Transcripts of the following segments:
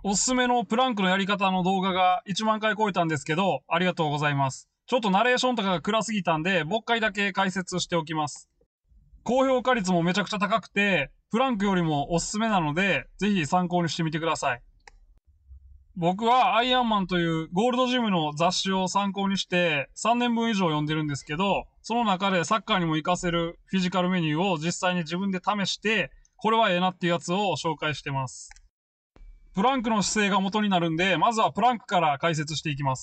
おすすめのプランクのやり方の動画が1万回超えたんですけど、ありがとうございます。ちょっとナレーションとかが暗すぎたんで、もう一回だけ解説しておきます。高評価率もめちゃくちゃ高くて、プランクよりもおすすめなので、ぜひ参考にしてみてください。僕はアイアンマンというゴールドジムの雑誌を参考にして3年分以上読んでるんですけど、その中でサッカーにも活かせるフィジカルメニューを実際に自分で試して、これはええなっていうやつを紹介してます。プランクの姿勢が元になるんで、まずはプランクから解説していきます。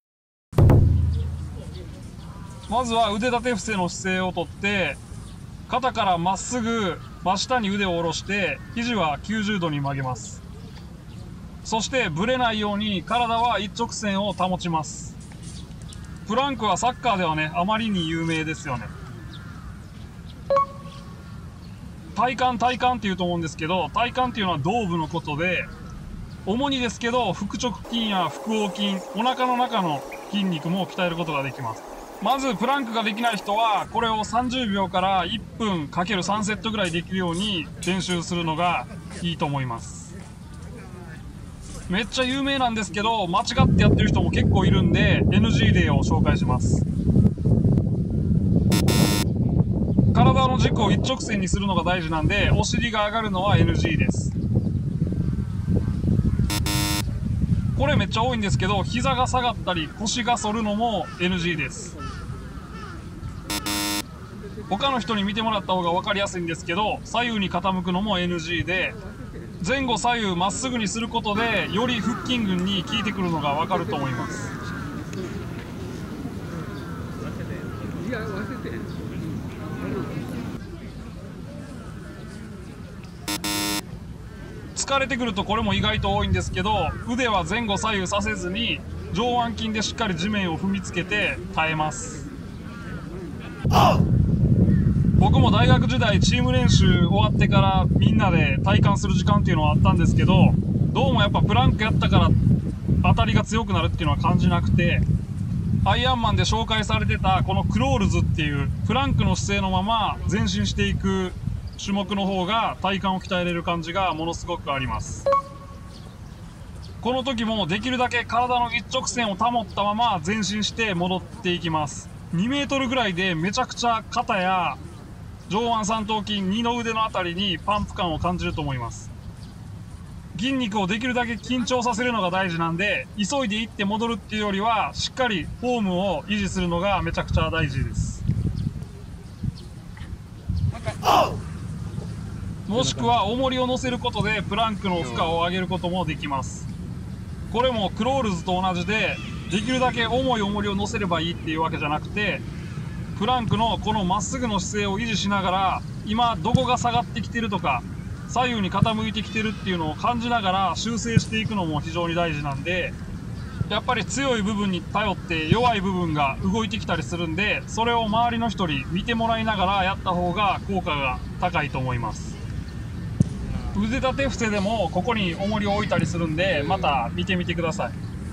まずは腕立て伏せの姿勢をとって、肩からまっすぐ真下に腕を下ろして、肘は90度に曲げます。そしてブレないように体は一直線を保ちます。プランクはサッカーではね、あまりに有名ですよね。体幹って言うと思うんですけど、体幹っていうのは胴部のことで、主にですけど、腹直筋や腹横筋、お腹の中の筋肉も鍛えることができます。まず、プランクができない人は、これを30秒から1分 ×3 セットぐらいできるように練習するのがいいと思います。めっちゃ有名なんですけど、間違ってやってる人も結構いるんで、NG 例を紹介します。体の軸を一直線にするのが大事なんで、お尻が上がるのは NG です。これめっちゃ多いんですけど、膝が下がったり腰が反るのも NG です。他の人に見てもらった方が分かりやすいんですけど、左右に傾くのも NG で、前後左右まっすぐにすることでより腹筋群に効いてくるのが分かると思います。疲れてくるとこれも意外と多いんですけど、腕は前後左右させずに上腕筋でしっかり地面を踏みつけて耐えます。僕も大学時代チーム練習終わってからみんなで体感する時間っていうのはあったんですけど、どうもやっぱプランクやったから当たりが強くなるっていうのは感じなくて、アイアンマンで紹介されてたこのクロールズっていうプランクの姿勢のまま前進していく種目の方が体幹を鍛えれる感じがものすごくあります。この時もできるだけ体の一直線を保ったまま前進して戻っていきます。2メートルぐらいでめちゃくちゃ肩や上腕三頭筋、二の腕のあたりにパンプ感を感じると思います。筋肉をできるだけ緊張させるのが大事なんで、急いで行って戻るっていうよりはしっかりフォームを維持するのがめちゃくちゃ大事です。もしくは重りを乗せることでプランクの負荷を上げることもできます。これもクロールズと同じで、できるだけ重い重りを乗せればいいっていうわけじゃなくて、プランクのこのまっすぐの姿勢を維持しながら、今どこが下がってきてるとか左右に傾いてきてるっていうのを感じながら修正していくのも非常に大事なんで、やっぱり強い部分に頼って弱い部分が動いてきたりするんで、それを周りの人に見てもらいながらやった方が効果が高いと思います。腕立て伏せでもここに重りを置いたりするんで、また見てみてください。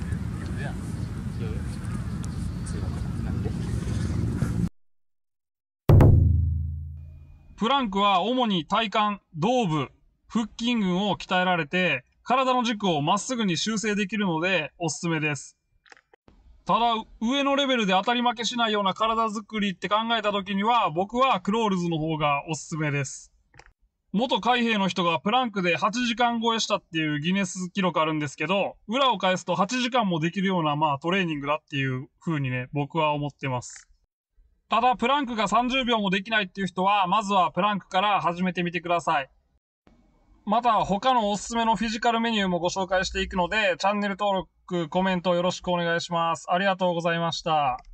プランクは主に体幹、胴部、腹筋群を鍛えられて、体の軸をまっすぐに修正できるのでおすすめです。ただ、上のレベルで当たり負けしないような体作りって考えた時には、僕はクロールズの方がおすすめです。元海兵の人がプランクで8時間超えしたっていうギネス記録あるんですけど、裏を返すと8時間もできるようなトレーニングだっていう風にね、僕は思ってます。ただ、プランクが30秒もできないっていう人は、まずはプランクから始めてみてください。また、他のおすすめのフィジカルメニューもご紹介していくので、チャンネル登録、コメントよろしくお願いします。ありがとうございました。